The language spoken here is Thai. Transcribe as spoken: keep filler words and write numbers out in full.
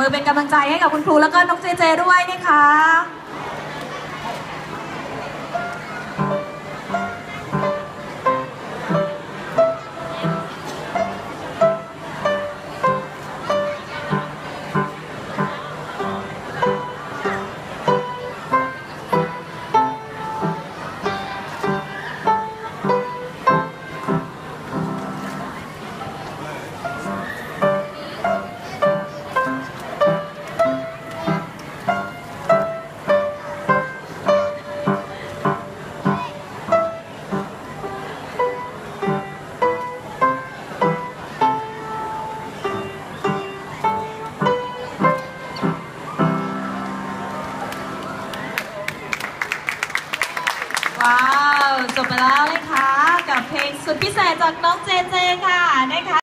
มือเป็นกำลังใจให้กับคุณครูแล้วก็น้องเจเจด้วยนะคะว้าวจบไปแล้วนะคะกับเพลงสุดพิเศษจากน้องเจเจค่ะนะคะ